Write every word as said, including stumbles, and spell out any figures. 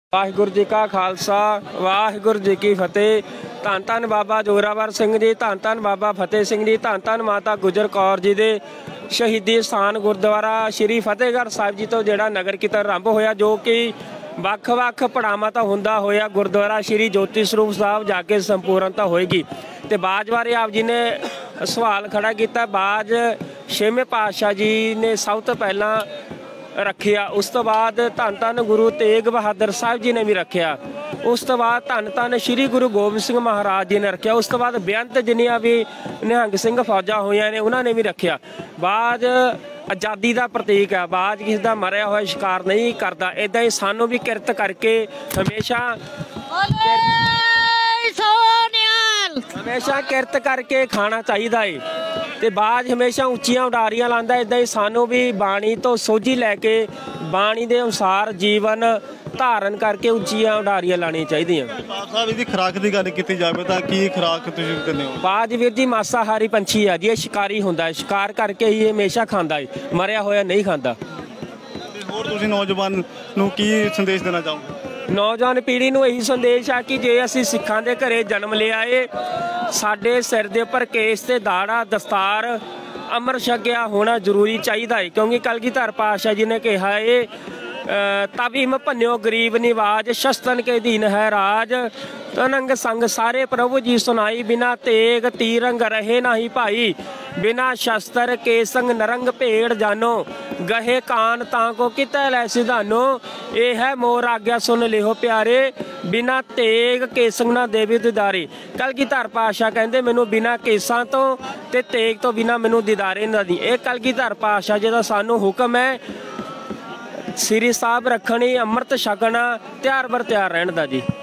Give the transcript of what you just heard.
वाहिगुरू जी का खालसा वाहिगुरू जी की फतेह। धन धन बाबा जोरावर सिंह जी, धन धन बाबा फतेह सिंह जी, धन धन माता गुजर कौर जी दे शहीदी स्थान गुरुद्वारा श्री फतेहगढ़ साहिब जी तो जिहड़ा नगर कीर्तन आरंभ होया, जो कि ਵੱਖ ਵੱਖ ਪੜਾਵਾਂ तो ਹੁੰਦਾ ਹੋਇਆ गुरुद्वारा श्री ज्योति स्वरूप साहब जाके संपूर्णता होएगी। तो बाज बारे आप जी ने सवाल खड़ा किया। बाज छेवें पातशाह जी ने सब तो पहला रखिया, उस तो बाद धन धन गुरु तेग बहादुर साहब जी ने भी रखिया, उस तो बाद धन धन श्री गुरु गोबिंद सिंह महाराज जी ने रखिया, उस तो बाद बेअंत जिन्नियां भी निहंग सिंह फौजा होइयां ने उन्होंने भी रखिया। बाज आज़ादी का प्रतीक है, बाज किसी का मरिया हुआ शिकार नहीं करता। इदा ही सानू भी किरत करके हमेशा हमेशा किरत करके खाना चाहिए है। तो बाज हमेशा उच्चियां उडारियां लांदा, इदा ही सानू भी बाणी तो सोझी लैके बाणी के अनुसार जीवन धारण करके उच्चियां उडारियां लानी चाहिए। खुराक की गल की जाए तो की खुराक तुसीं हो? बाज वीर जी मांसाहारी पंछी है जी, ये शिकारी होंदा है, शिकार करके ही हमेशा खाता है, मरिया होया नहीं खाता। होर तुसीं नौजवान नूं की संदेश देना चाहोगे? नौजवान पीढ़ी नूं यही संदेश है कि जे असीं सिखां दे घरे जन्म लिया है, साडे सिर दे उपर केस ते दाड़ा दस्तार अमर छकिया होना जरूरी चाहिए है, क्योंकि कलगीधर पातशाह जी ने कहा है तबीम भन्यो गरीब निवाज शस्त्रन के दीन है राज, तनंग संग सारे प्रभु जी सुनाई, बिना तेग तीरंग रहे नाही भाई, बिना शस्त्र के संग नरंग भेड़ जानो, गहे कान ताको कितै लै सिधानो, ये है मोर आज्ञा सुन लिहो प्यारे, बिना तेग के संग ना देवी दीदारे। कलगीधर पातशाह कहते मैनू बिना केसां तो ते तेग तो बिना मैनू दीदारे ना दी। ये कलगीधर पातशाह जी दा सानू हुक्म है, श्री साहब रखनी अमृत छकना त्यार बर त्यार रहन दा जी।